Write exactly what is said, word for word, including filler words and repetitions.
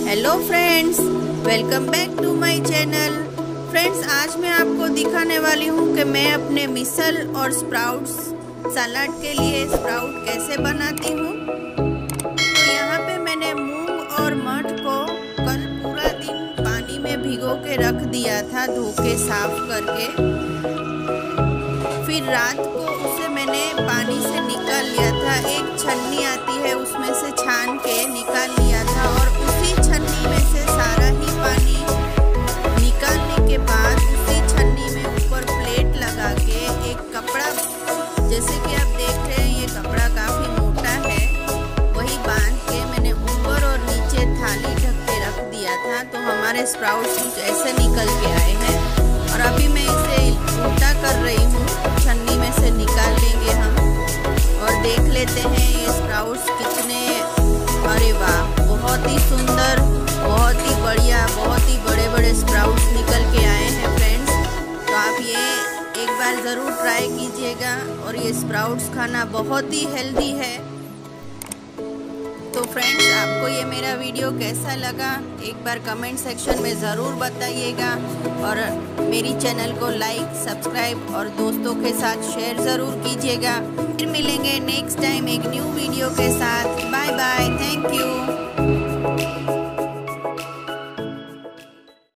Hello friends, welcome back to my channel. Friends, आज मैं आपको दिखाने वाली हूँ कि मैं अपने मिसल और स्प्राउट्स सलाद के लिए स्प्राउट कैसे बनाती हूँ। तो यहाँ पे मैंने मूंग और मठ को कल पूरा दिन पानी में भिगो के रख दिया था, धो के साफ करके। फिर रात को उसे मैंने पानी से निकाल लिया था, एक छन्नी आती है उसमें से छान के निकाल लिया था। और उसी छन्नी में से सारा ही पानी निकालने के बाद उसी छन्नी में ऊपर प्लेट लगा के एक कपड़ा, जैसे कि आप देख रहे हैं ये कपड़ा काफ़ी मोटा है, वही बांध के मैंने ऊपर और नीचे थाली ढक के रख दिया था। तो हमारे स्प्राउट्स कुछ ऐसे निकल के आए हैं। और अभी मैं इसे उल्टा कर रही हूँ, छन्नी में से निकाल लेंगे हम और देख लेते हैं ये स्प्राउट्स कितने, अरे वाह, बहुत ही सुंदर, बहुत ही बढ़िया, बहुत ही बड़े बड़े स्प्राउट्स निकल के आए हैं फ्रेंड्स। तो आप ये एक बार ज़रूर ट्राई कीजिएगा और ये स्प्राउट्स खाना बहुत ही हेल्दी है। तो फ्रेंड्स, आपको ये मेरा वीडियो कैसा लगा एक बार कमेंट सेक्शन में ज़रूर बताइएगा और मेरी चैनल को लाइक, सब्सक्राइब और दोस्तों के साथ शेयर ज़रूर कीजिएगा। फिर मिलेंगे नेक्स्ट टाइम एक न्यू वीडियो के साथ। Bye bye, thank you.